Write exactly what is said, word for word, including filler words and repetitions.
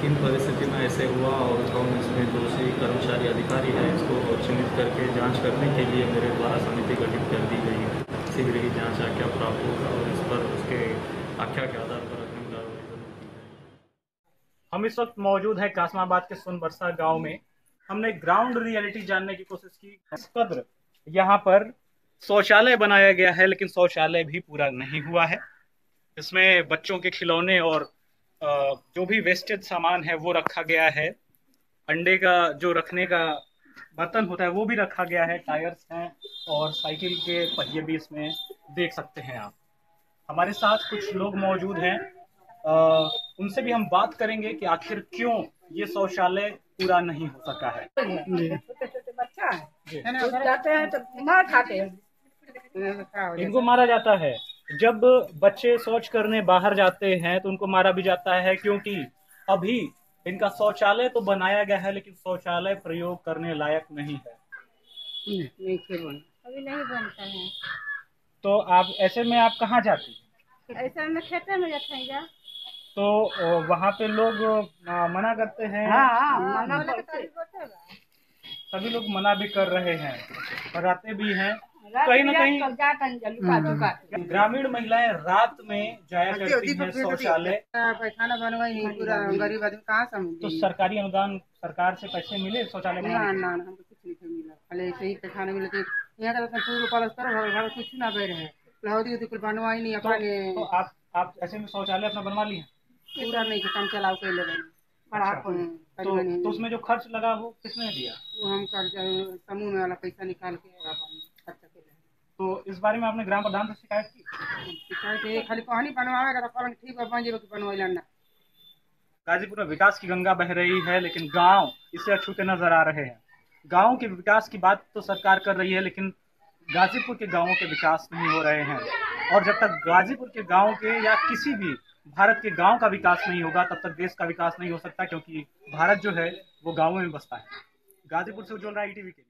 किन परिस्थिति में ऐसे हुआ और कौन इसमें दोषी कर्मचारी अधिकारी है, इसको चिन्हित करके जांच करने के लिए मेरे द्वारा समिति गठित कर दी गई है। शीघ्र ही जांच आख्या प्राप्त होगा और इस पर उसके आख्या के आधार पर अग्रिम कार्रवाई जरूर की जाएगी। हम इस वक्त मौजूद है कासमाबाद के सोनबरसा गांव में। हमने ग्राउंड रियलिटी जानने की कोशिश की। इस कद्र यहाँ पर शौचालय बनाया गया है, लेकिन शौचालय भी पूरा नहीं हुआ है। इसमें बच्चों के खिलौने और जो भी वेस्टेज सामान है वो रखा गया है। अंडे का जो रखने का बर्तन होता है वो भी रखा गया है। टायर्स हैं और साइकिल के पहिए भी इसमें देख सकते हैं आप। हमारे साथ कुछ लोग मौजूद हैं, आ, उनसे भी हम बात करेंगे कि आखिर क्यों ये शौचालय पूरा नहीं हो सका है। छोटे छोटे बच्चा है जाते हैं तो मार खाते हैं, इनको मारा जाता है। जब बच्चे शौच करने बाहर जाते हैं तो उनको मारा भी जाता है, क्योंकि अभी इनका शौचालय तो बनाया गया है लेकिन शौचालय प्रयोग करने लायक नहीं है। नहीं बन अभी नहीं बनता है। तो आप ऐसे में आप कहाँ जाती हैं? ऐसे में खेते में जाते हैं क्या? तो वहाँ पे लोग मना करते हैं। हाँ, हाँ, मना करते हैं। सभी लोग मना भी कर रहे हैं, भगाते भी हैं। कहीं ना कहीं ग्रामीण महिलाएं रात में जाया करती हैं शौचालय। पैखाना बनवाई नहीं, पूरा गरीब आदमी कहाँ समझ। तो सरकारी अनुदान सरकार से पैसे मिले शौचालय ना ना ना हमको कुछ नहीं मिला, खाली ऐसे ही पैखाना मिले थे। यहाँ का पूरा पलस्तर घर कुछ ना बह रहे लहौदी उदी कुछ बनवाई नहीं अपने। तो आप आप ऐसे में शौचालय अपना बनवा लिए? पूरा नहीं काम चलाओ के ले अच्छा, तो, तो उसमें जो खर्च लगा वो किसने दिया? वो हम कर समूह में वाला पैसा निकाल के खर्च के। तो इस बारे में आपने ग्राम प्रधान से शिकायत की? शिकायत खाली पानी बनवाएगा तो ठीक है बन जाएगा, बनवाइला ना। गाजीपुर में विकास की गंगा बह रही है, लेकिन गांव इससे अछूते नजर आ रहे हैं। गांव के विकास की बात तो सरकार कर रही है, लेकिन गाजीपुर के गांवों के विकास नहीं हो रहे हैं। और जब तक गाजीपुर के गांव के या किसी भी भारत के गांव का विकास नहीं होगा तब तक देश का विकास नहीं हो सकता, क्योंकि भारत जो है वो गांवों में बसता है। गाजीपुर से उज्जवल राय, ई टी वी के